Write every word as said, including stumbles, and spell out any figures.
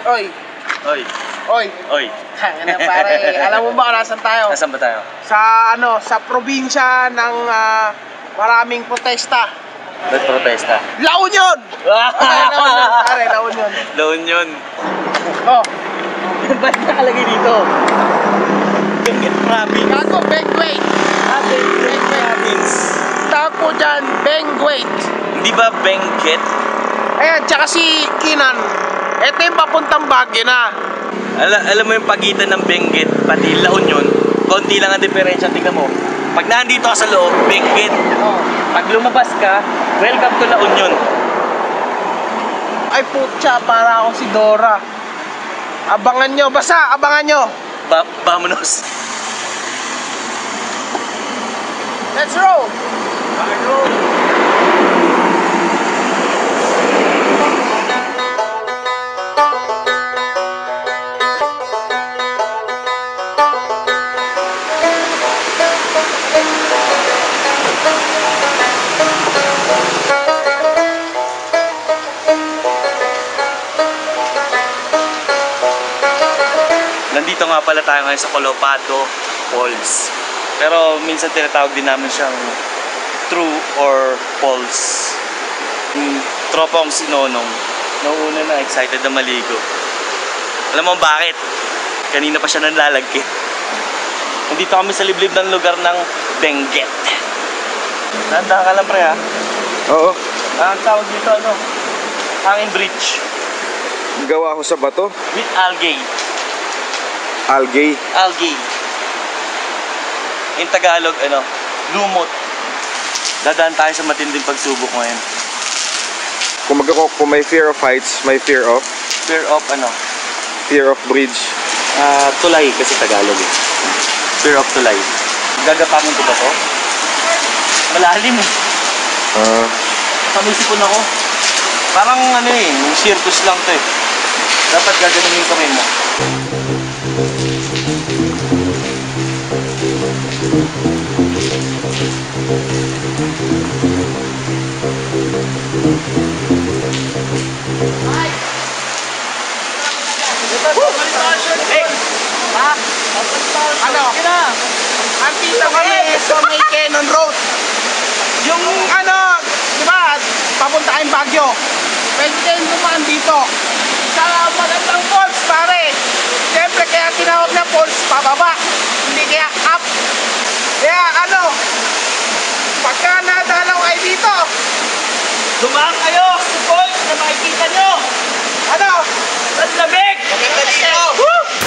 Oy. Oy. Oy. Oy. Ano pare, alam mo ba kung nasan tayo? Nasaan ba tayo? Sa ano, sa probinsya ng uh, maraming protesta. Ba't protesta? La Union! La Union, pare, La Union. La Union. Oh. Ba't nakalagay dito? Benguet Province. Gago, Benguet. Ah, Benguet Province. Tako dyan, Benguet. Hindi ba Benguet? Ayan, tsaka si Kinan. Ito yung papuntang Baguio na. Ala, alam mo yung pagitan ng Benguet pati La Union, konti lang ang diferensya. Tingnan mo. Pag nandito ka sa loob, Benguet. Oh. Pag lumabas ka, welcome to La Union. Ay putya, para ako si Dora. Abangan nyo, basta abangan nyo. Ba Vamonos. Let's roll. Let's roll. Nandito nga pala tayo ngayon sa Colopado Falls. Pero minsan tinatawag din namin siyang True or Falls. Yung tropa kong si Nonong, nauuna na excited na maligo. Alam mo bakit? Kanina pa siya nanlalagkit. Nandito kami sa liblib ng lugar ng Benguet. Nanda ka lang pre ha? Oo. Ang tawag dito ano? Hanging bridge. Gawa ko sa bato. With algae. Algae. Algae. In Tagalog, ano, lumot. Dadaan tayo sa matinding pagsubok ngayon. Kung, mag kung may fear of heights, may fear of? Fear of, ano? Fear of bridge. Uh, tulay kasi Tagalog eh. Fear of tulay. Gagapamin ko ba to? Malalim eh. Uh, Pamisipon ako. Parang ano eh, yung circus lang to eh. Dapat gaganin yung kamay mo. Hey! Ha? Ano? Andito kami sa may Cannon Road. Yung ano, di ba, papunta kayong Baguio. Pwede kayong dumaan dito. Sa magandang falls, pare. Siyempre, kaya tinawag na falls, pababa. Hindi kaya up. Kaya ano, pagka nadalaw kayo dito, Dumaan kayo sa falls na makikita nyo! ano? Ang lamig! Maganda dito! Woo!